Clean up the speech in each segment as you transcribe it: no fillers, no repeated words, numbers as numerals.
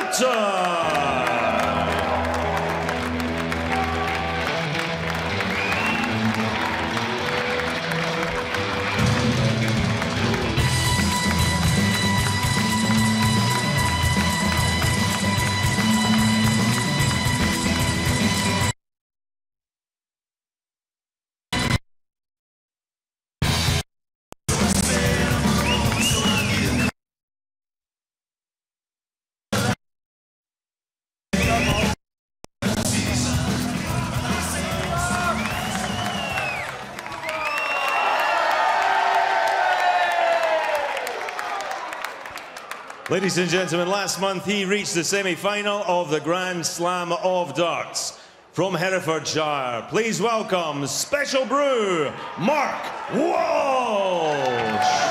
Hilton. Ladies and gentlemen, last month he reached the semi-final of the Grand Slam of Darts. From Herefordshire, please welcome Special Brew, Mark Walsh.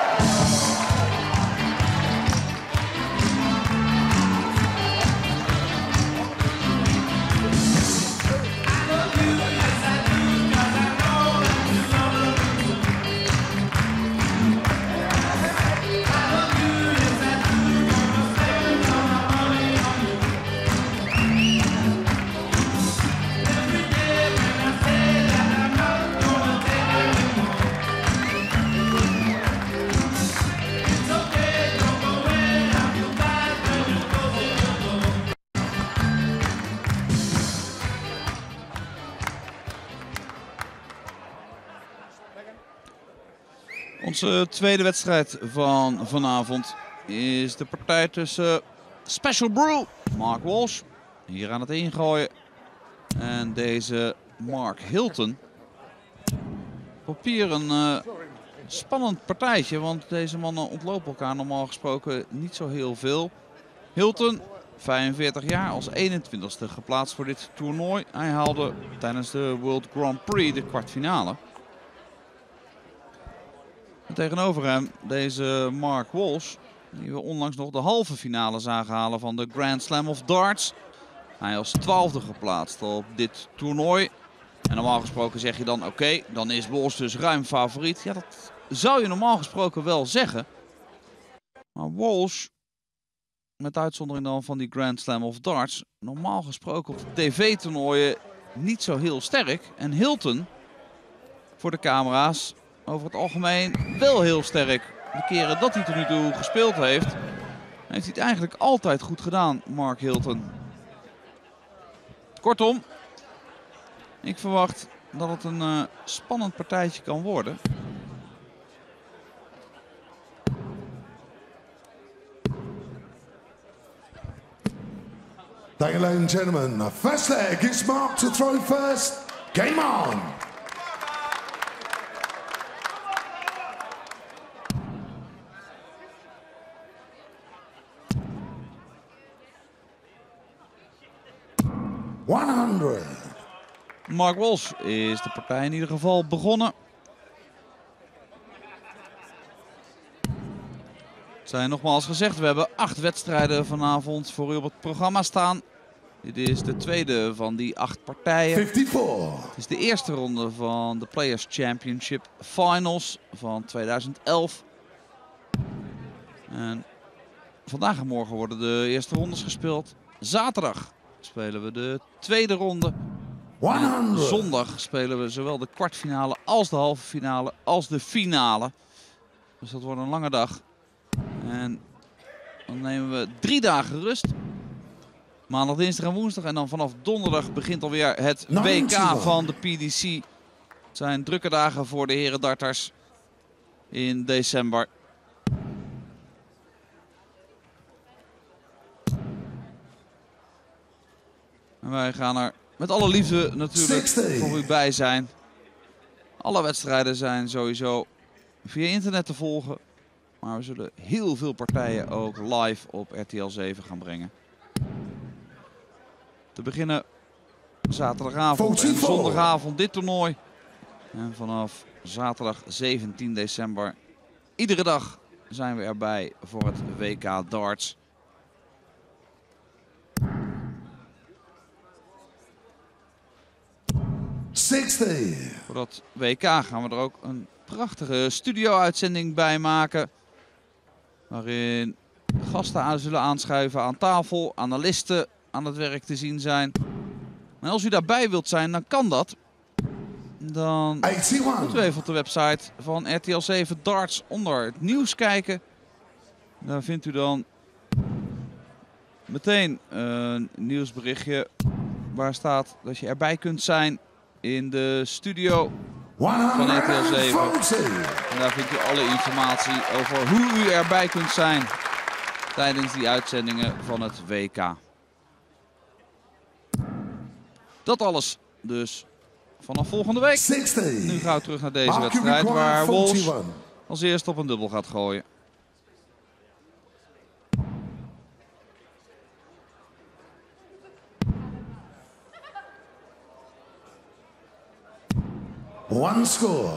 Onze tweede wedstrijd van vanavond is de partij tussen Special Brew, Mark Walsh, hier aan het ingooien, en deze Mark Hilton. Papier een spannend partijtje, want deze mannen ontlopen elkaar normaal gesproken niet zo heel veel. Hilton, 45 jaar, als 21ste geplaatst voor dit toernooi. Hij haalde tijdens de World Grand Prix de kwartfinale. En tegenover hem deze Mark Walsh, die we onlangs nog de halve finale zagen halen van de Grand Slam of Darts. Hij als 12e geplaatst op dit toernooi. En normaal gesproken zeg je dan oké, dan is Walsh dus ruim favoriet. Ja, dat zou je normaal gesproken wel zeggen. Maar Walsh, met uitzondering dan van die Grand Slam of Darts, normaal gesproken op de tv-toernooien niet zo heel sterk. En Hilton, voor de camera's, over het algemeen wel heel sterk. De keren dat hij tot nu toe gespeeld heeft, heeft hij het eigenlijk altijd goed gedaan, Mark Hilton. Kortom, ik verwacht dat het een spannend partijtje kan worden. Thank you, ladies and gentlemen. First leg is Mark to throw first. Game on! Mark Walsh is de partij in ieder geval begonnen. Het zijn nogmaals gezegd, we hebben 8 wedstrijden vanavond voor u op het programma staan. Dit is de tweede van die 8 partijen. 54. Het is de eerste ronde van de Players Championship Finals van 2011. En vandaag en morgen worden de eerste rondes gespeeld. Zaterdag spelen we de tweede ronde. En zondag spelen we zowel de kwartfinale als de halve finale als de finale. Dus dat wordt een lange dag. En dan nemen we 3 dagen rust. Maandag, dinsdag en woensdag. En dan vanaf donderdag begint alweer het WK van de PDC. Het zijn drukke dagen voor de heren darters in december. En wij gaan er met alle liefde natuurlijk voor u bij zijn. Alle wedstrijden zijn sowieso via internet te volgen. Maar we zullen heel veel partijen ook live op RTL 7 gaan brengen. Te beginnen zaterdagavond en zondagavond dit toernooi. En vanaf zaterdag 17 december iedere dag zijn we erbij voor het WK Darts. Voor dat WK gaan we er ook een prachtige studio-uitzending bij maken. Waarin gasten aan zullen aanschuiven aan tafel, analisten aan het werk te zien zijn. En als u daarbij wilt zijn, dan kan dat. Dan moet u even op de website van RTL 7 Darts onder het nieuws kijken. Daar vindt u dan meteen een nieuwsberichtje waar staat dat je erbij kunt zijn in de studio van RTL 7. En daar vindt u alle informatie over hoe u erbij kunt zijn tijdens die uitzendingen van het WK. Dat alles dus vanaf volgende week. 60. Nu gaan we terug naar deze wedstrijd waar Walsh als eerste op een dubbel gaat gooien. One score.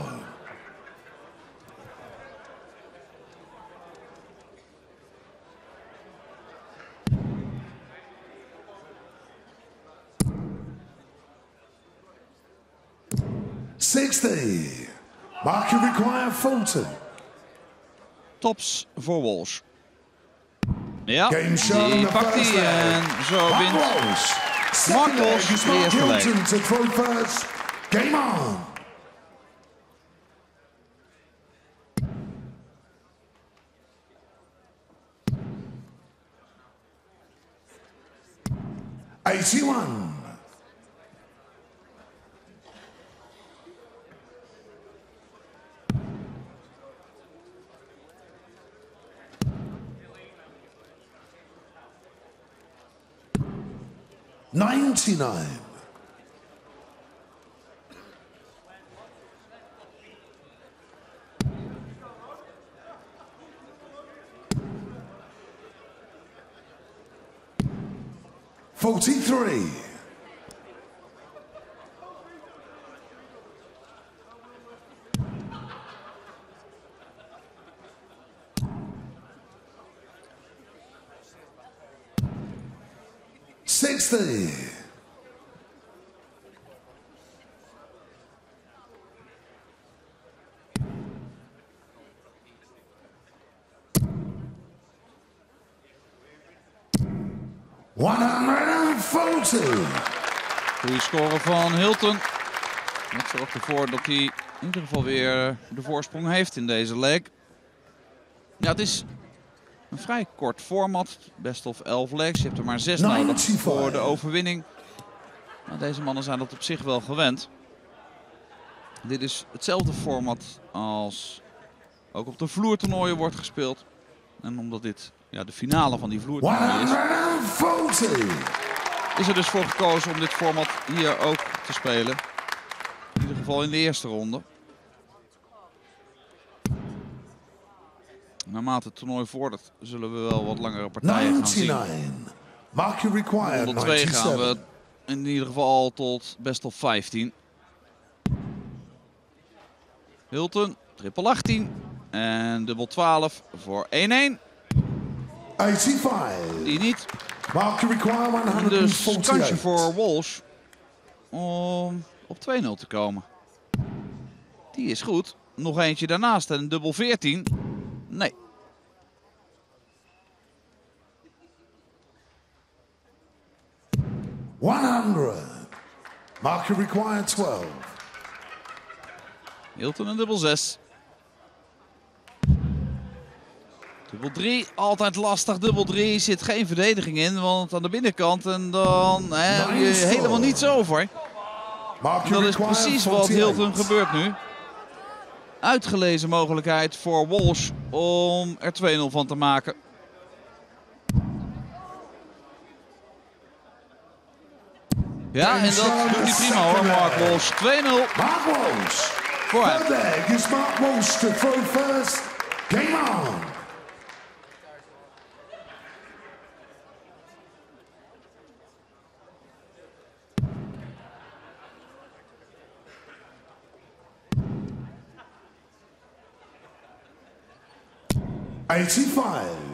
Mark you require Fulton. Tops voor Walsh. Ja, Game show die pakt hij en zo wint Mark Walsh de eerste leg. To throw first. Game on. '81. '99. '43. '60. Goede score van Hilton. Dat zorgt ervoor dat hij in ieder geval weer de voorsprong heeft in deze leg. Ja, het is een vrij kort format. Best of 11 legs. Je hebt er maar 6 nodig voor de overwinning. Maar deze mannen zijn dat op zich wel gewend. Dit is hetzelfde format als ook op de vloertoernooien wordt gespeeld. En omdat dit de finale van die vloertoernooien is er dus voor gekozen om dit format hier ook te spelen. In ieder geval in de eerste ronde. Naarmate het toernooi vordert zullen we wel wat langere partijen gaan zien. Ronde 2 gaan we in ieder geval tot best of 15. Hilton, triple 18 en dubbel 12 voor 1-1. 85. Die niet. Dus kansje voor Walsh om op 2-0 te komen. Die is goed. Nog eentje daarnaast en dubbel 14. Nee. Mark you require 12. Hilton en dubbel 6. Dubbel 3, altijd lastig. Dubbel 3 zit geen verdediging in, want aan de binnenkant en dan heb je helemaal niets over. Dat is precies wat Hilton gebeurt nu. Uitgelezen mogelijkheid voor Walsh om er 2-0 van te maken. Ja, en dat doet hij prima hoor, Mark Walsh. 2-0 voor hem. Mark Walsh to throw first. Game on. '85.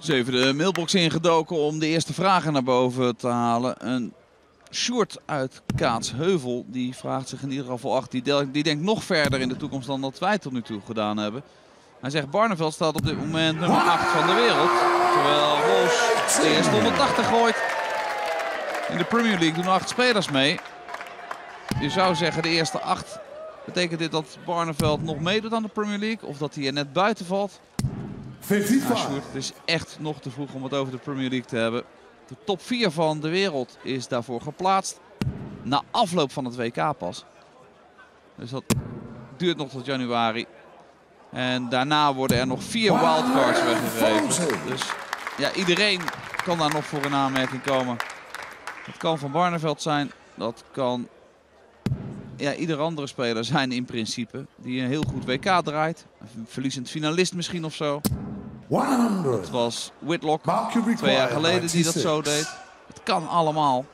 Dus even de mailbox ingedoken om de eerste vragen naar boven te halen. Een Sjoerd uit Kaatsheuvel, die vraagt zich in ieder geval af. Die denkt nog verder in de toekomst dan dat wij tot nu toe gedaan hebben. Hij zegt Barneveld staat op dit moment nummer 8 van de wereld. Terwijl Walsh de eerste 180 gooit. In de Premier League doen 8 spelers mee. Je zou zeggen de eerste 8. Betekent dit dat Barneveld nog meedoet aan de Premier League? Of dat hij er net buiten valt? 55. Sjoerd, het is echt nog te vroeg om het over de Premier League te hebben. De top 4 van de wereld is daarvoor geplaatst. Na afloop van het WK pas. Dus dat duurt nog tot januari. En daarna worden er nog 4 wildcards weggegeven. Dus ja, iedereen kan daar nog voor in aanmerking komen. Dat kan Van Barneveld zijn. Dat kan ieder andere speler zijn in principe. Die een heel goed WK draait. Een verliezend finalist misschien of zo. 100. Dat was Whitlock 2 jaar geleden die dat zo deed. Het kan allemaal.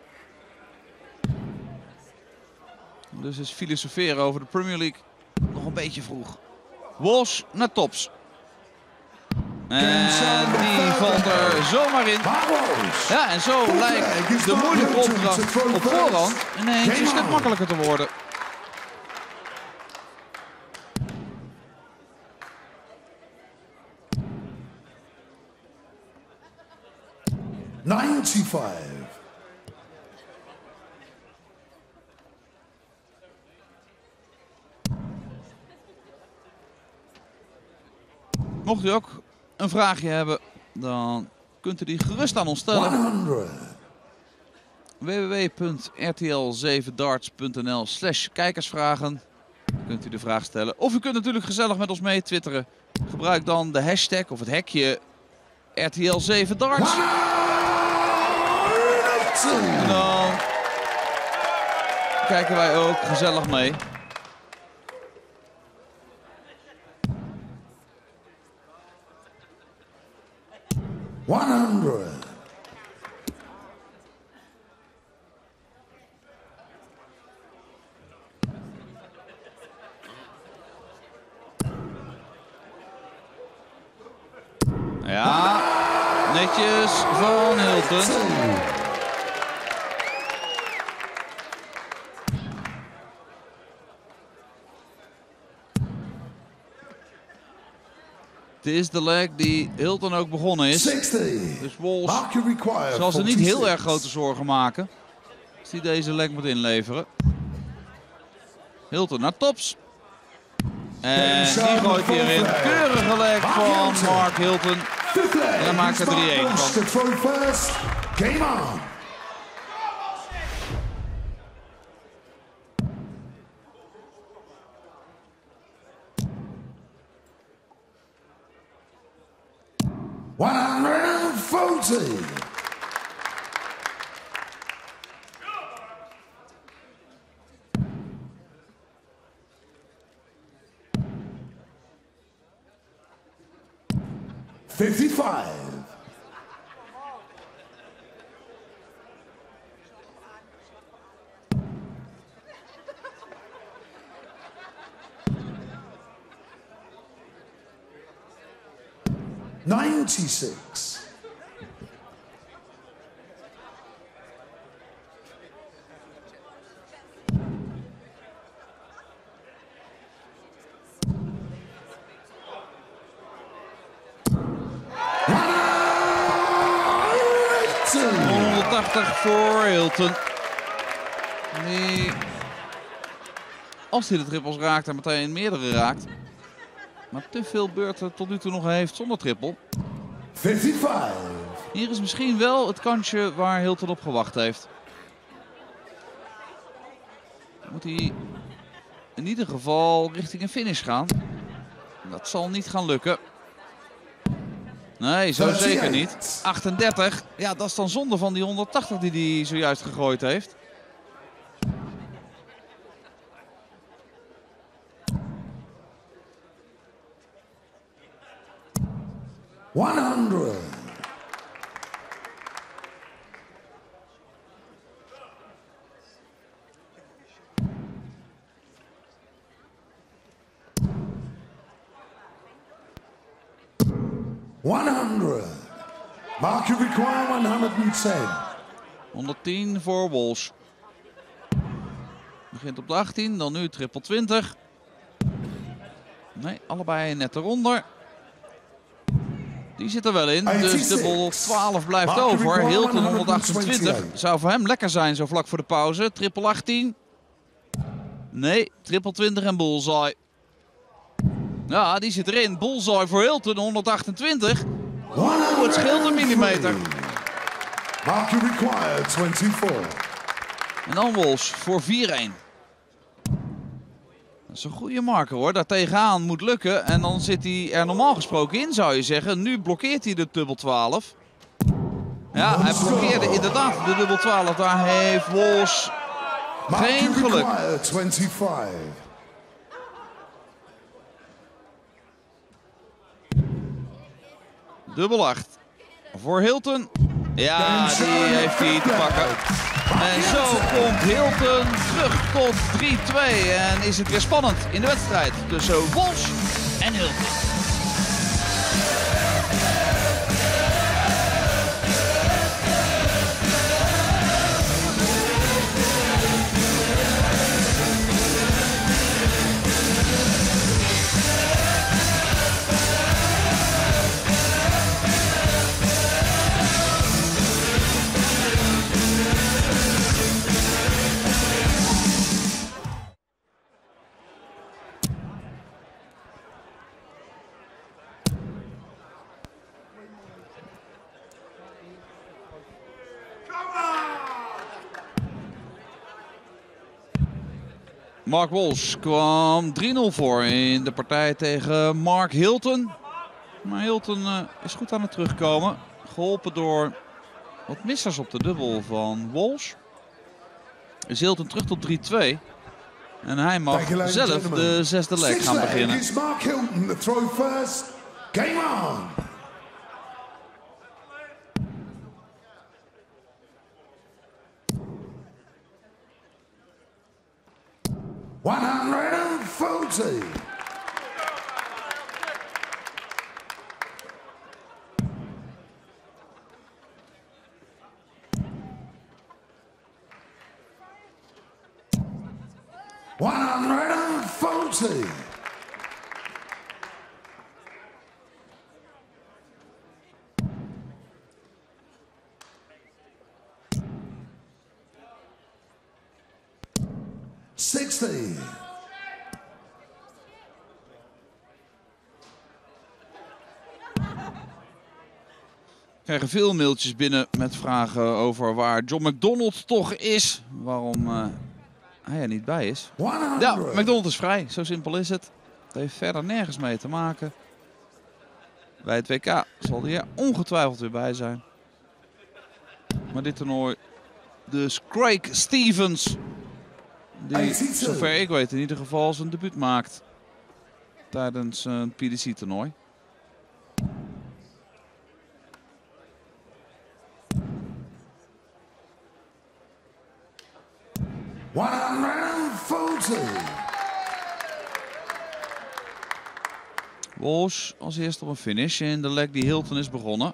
Dus is filosoferen over de Premier League nog een beetje vroeg. Walsh naar Tops. En die valt er zomaar in. Ja, en zo lijkt de moeilijke opdracht op voorhand ineens een stuk makkelijker te worden. Mocht u ook een vraagje hebben, dan kunt u die gerust aan ons stellen. www.rtl7darts.nl/kijkersvragen. Kunt u de vraag stellen. Of u kunt natuurlijk gezellig met ons mee twitteren. Gebruik dan de hashtag of het hekje RTL7darts. En dan kijken wij ook gezellig mee. Ja, netjes van Hilton. Het is de leg die Hilton ook begonnen is. Dus Walsh zal ze niet heel erg grote zorgen maken als hij deze leg moet inleveren. Hilton naar Tops. En die gooit hierin. Keurige leg van Mark Hilton. En dan maakt er 3-1 van. Game on. $96. Voor Hilton. Die, als hij de trippels raakt en meteen meerdere raakt. Maar te veel beurten tot nu toe nog heeft zonder trippel. 55. Hier is misschien wel het kansje waar Hilton op gewacht heeft. Moet hij in ieder geval richting een finish gaan. Dat zal niet gaan lukken. Nee, zo zeker niet. 38. Ja, dat is dan zonde van die 180 die hij zojuist gegooid heeft. $100. Mark, you require 110. 110 voor Walsh. Begint op de 18, dan nu triple 20. Nee, allebei net eronder. Die zit er wel in, dus dubbel 12 blijft over. Hilton 128. Zou voor hem lekker zijn zo vlak voor de pauze. Triple 18. Nee, triple 20 en bullseye. Ja, die zit erin. Bullseye voor Hilton 128. Oeh, het scheelt een millimeter. Mark, you require 24. En dan Walsh voor 4-1. Dat is een goede marker hoor. Daar tegenaan moet lukken. En dan zit hij er normaal gesproken in, zou je zeggen. Nu blokkeert hij de dubbel 12. Ja, hij blokkeerde inderdaad de dubbel 12. Daar heeft Walsh geen geluk. 25. Dubbel 8 voor Hilton. Ja, die heeft hij te pakken. En zo komt Hilton terug tot 3-2. En is het weer spannend in de wedstrijd tussen Walsh en Hilton. Mark Walsh kwam 3-0 voor in de partij tegen Mark Hilton. Maar Hilton is goed aan het terugkomen. Geholpen door wat missers op de dubbel van Walsh. Is Hilton terug tot 3-2. En hij mag zelf de zesde leg gaan beginnen. Mark Hilton, the throw first. Game on. $140. $140. $60. We krijgen veel mailtjes binnen met vragen over waar John McDonald toch is. Waarom hij er niet bij is. Ja, McDonald is vrij. Zo simpel is het. Het heeft verder nergens mee te maken. Bij het WK zal hij er ongetwijfeld weer bij zijn. Maar dit toernooi dus Craig Stevens. Die, zover ik weet, in ieder geval zijn debuut maakt. Tijdens een PDC-toernooi. Walsh als eerste op een finish in de leg die Hilton is begonnen.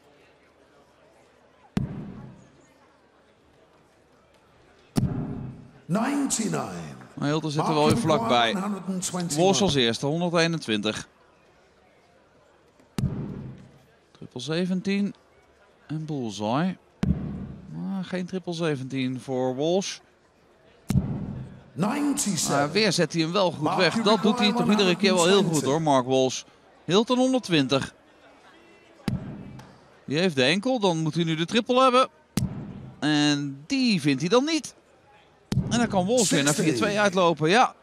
Maar Hilton zit er wel weer vlakbij. Walsh als eerste, 121. Triple 17 en bullseye. Maar geen triple 17 voor Walsh. Weer zet hij hem wel goed weg. Dat doet hij toch iedere keer wel heel goed hoor, Mark Walsh. Hilton 120. Die heeft de enkel, dan moet hij nu de triple hebben. En die vindt hij dan niet. En dan kan Walsh weer naar 4-2 uitlopen, ja.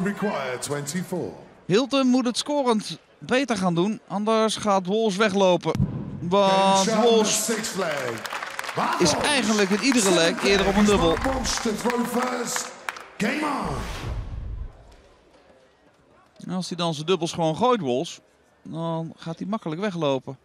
Hilton moet het scorend beter gaan doen, anders gaat Walsh weglopen. Want Walsh is eigenlijk in iedere leg eerder op een dubbel. En als hij dan zijn dubbels gewoon gooit, Walsh, dan gaat hij makkelijk weglopen.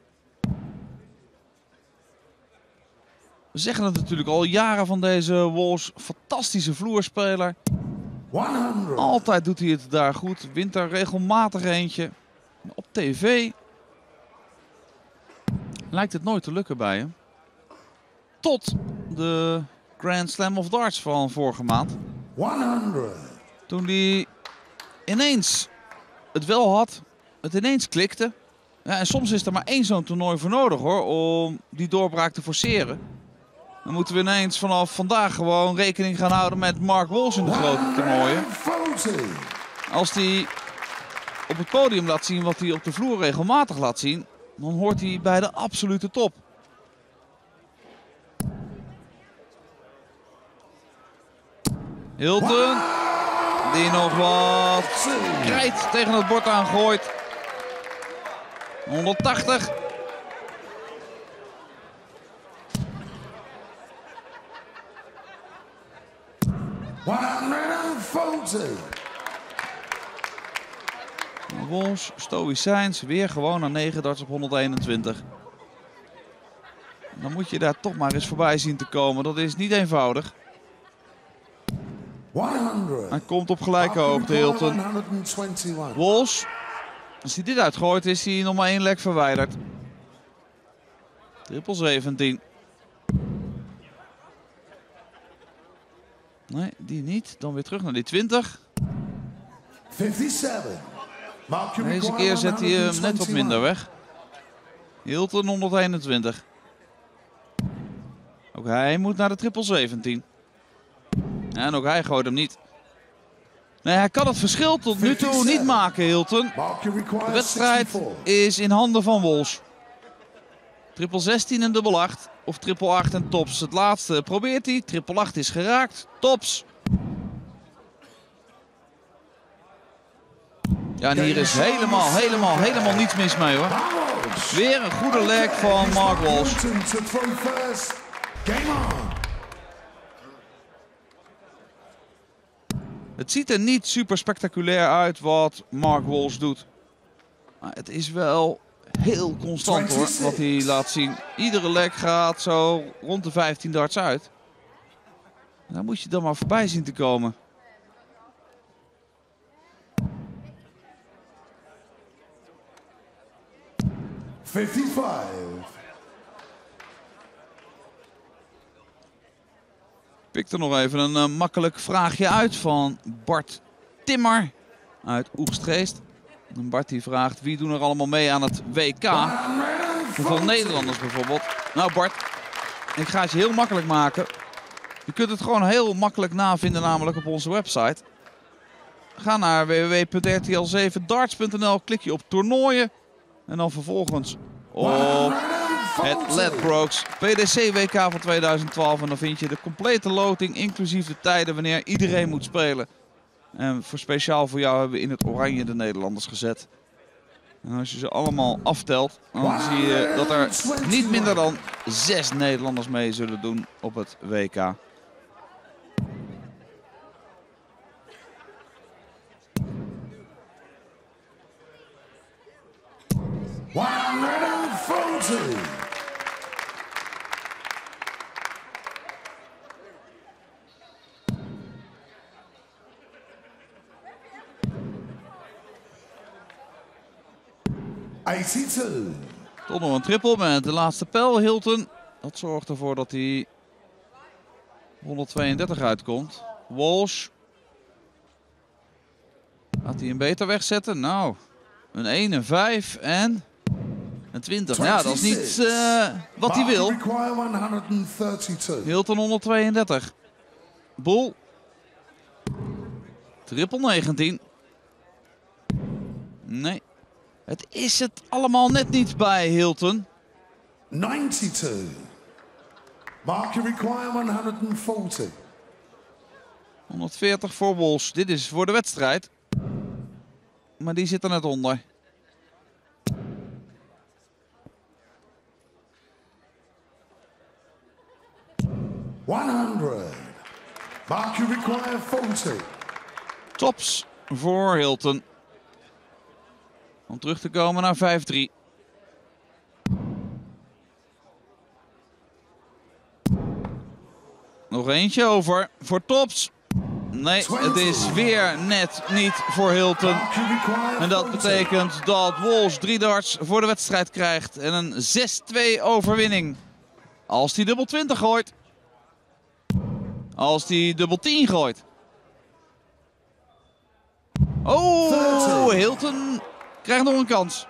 We zeggen het natuurlijk al jaren van deze Walsh. Fantastische vloerspeler. 100. Altijd doet hij het daar goed. Wint er regelmatig eentje. Op tv lijkt het nooit te lukken bij hem. Tot de Grand Slam of Darts van vorige maand. 100. Toen hij ineens het wel had, het ineens klikte. Ja, en soms is er maar één zo'n toernooi voor nodig hoor, om die doorbraak te forceren. Dan moeten we ineens vanaf vandaag gewoon rekening gaan houden met Mark Walsh in de grote toernooien. 140. Als hij op het podium laat zien wat hij op de vloer regelmatig laat zien, dan hoort hij bij de absolute top. Hilton, die nog wat krijt tegen het bord aangooit. 180. Walsh, stoïcijns, weer gewoon naar 9 darts op 121. Dan moet je daar toch maar eens voorbij zien te komen. Dat is niet eenvoudig. 100. Hij komt op gelijke hoogte, Hilton. 121. Walsh, als hij dit uitgooit, is hij nog maar 1 lek verwijderd. Triple 17. Nee, die niet. Dan weer terug naar die 20. 57. Deze keer zet hij hem net wat minder weg. Hilton 121. Ook hij moet naar de triple 17. En ook hij gooit hem niet. Nee, hij kan het verschil tot nu toe niet maken, Hilton. De wedstrijd is in handen van Walsh. Triple 16 en dubbel 8. Of triple 8 en tops. Het laatste probeert hij. Triple 8 is geraakt. Tops. Ja, en hier is helemaal niets mis mee hoor. Weer een goede leg van Mark Walsh. Het ziet er niet super spectaculair uit wat Mark Walsh doet. Maar het is wel heel constant hoor, wat hij laat zien. Iedere leg gaat zo rond de 15 darts uit. En daar moet je dan maar voorbij zien te komen. Pik er nog even een makkelijk vraagje uit van Bart Timmer uit Oegstgeest. En Bart die vraagt wie doen er allemaal mee aan het WK? Hoeveel Nederlanders bijvoorbeeld? Nou Bart, ik ga het je heel makkelijk maken. Je kunt het gewoon heel makkelijk navinden namelijk op onze website. Ga naar www.rtl7darts.nl, klik je op toernooien en dan vervolgens op het Ladbrokes PDC WK van 2012. En dan vind je de complete loting, inclusief de tijden wanneer iedereen moet spelen. En speciaal voor jou hebben we in het oranje de Nederlanders gezet. En als je ze allemaal aftelt, dan zie je dat er niet minder dan 6 Nederlanders mee zullen doen op het WK. Tot nog een triple met de laatste pijl, Hilton. Dat zorgt ervoor dat hij 132 uitkomt. Walsh. Gaat hij hem beter wegzetten? Nou, een 1, een 5 en een 20. Ja, dat is niet wat hij wil. Hilton 132. Boel. Triple 19. Nee. Het is het allemaal net niet bij Hilton. 92. Mark, you require 140. 140 voor Walsh. Dit is voor de wedstrijd. Maar die zit er net onder. Mark, you require 40. Tops voor Hilton. Om terug te komen naar 5-3. Nog eentje over voor tops. Nee, het is weer net niet voor Hilton. En dat betekent dat Walsh 3 darts voor de wedstrijd krijgt. En een 6-2 overwinning. Als hij dubbel 20 gooit. Als hij dubbel 10 gooit. Oh, Hilton krijgt nog een kans.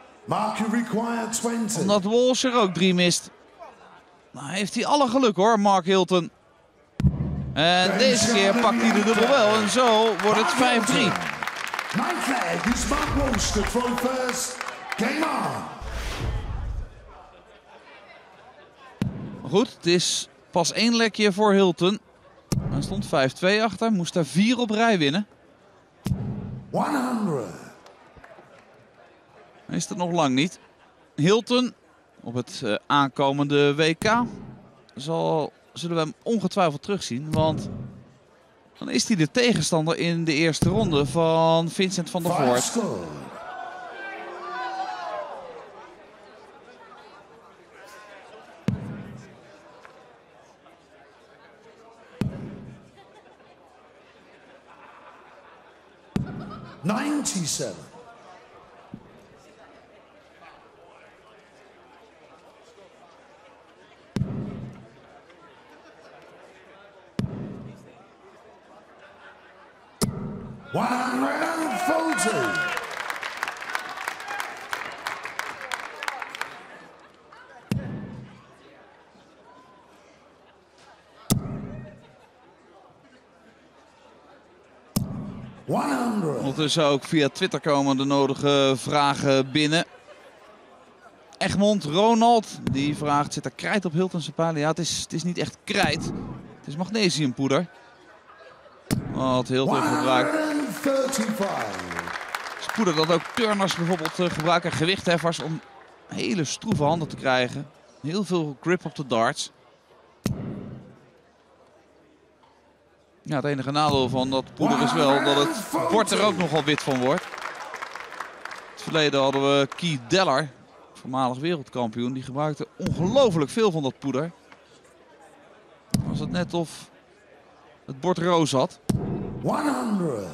Omdat Walsh er ook 3 mist. Nou heeft hij alle geluk hoor, Mark Hilton. En deze keer pakt hij de dubbel wel en zo wordt het 5-3. Goed, het is pas 1 lekje voor Hilton. Er stond 5-2 achter, moest daar 4 op rij winnen. 100. Is het nog lang niet. Hilton op het aankomende WK zullen we hem ongetwijfeld terugzien. Want dan is hij de tegenstander in de eerste ronde van Vincent van der Voort. Ondertussen ook via Twitter komen de nodige vragen binnen. Egmond Ronald die vraagt: zit er krijt op Hilton zijn pijlen? Ja, het is niet echt krijt. Het is magnesiumpoeder. Wat Hilton gebruikt. Het is poeder dat ook turners bijvoorbeeld gebruiken, gewichtheffers, om hele stroeve handen te krijgen. Heel veel grip op de darts. Ja, het enige nadeel van dat poeder is wel dat het bord er ook nogal wit van wordt. In het verleden hadden we Keith Deller, voormalig wereldkampioen. Die gebruikte ongelooflijk veel van dat poeder. Was het net of het bord roos had. 100.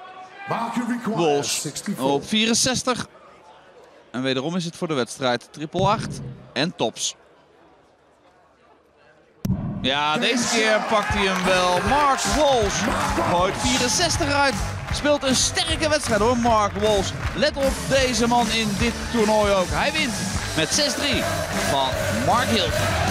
Walsh op 64. En wederom is het voor de wedstrijd 888 en tops. Ja, deze keer pakt hij hem wel. Mark Walsh gooit 64 uit. Speelt een sterke wedstrijd hoor, Mark Walsh. Let op deze man in dit toernooi ook. Hij wint met 6-3 van Mark Hilton.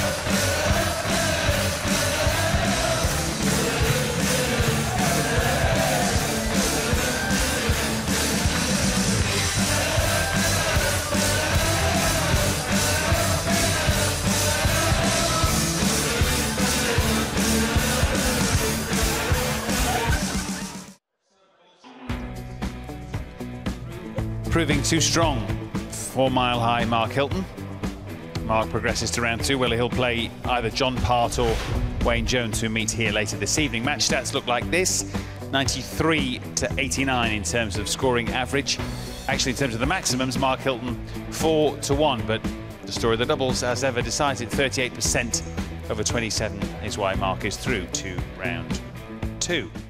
Proving too strong for Mile High Mark Hilton. Mark progresses to round 2 where he'll play either John Part or Wayne Jones, who meet here later this evening. Match stats look like this: 93 to 89 in terms of scoring average. Actually, in terms of the maximums, Mark Hilton 4 to 1, but the story of the doubles, as ever, decides it. 38% over 27 is why Mark is through to round 2.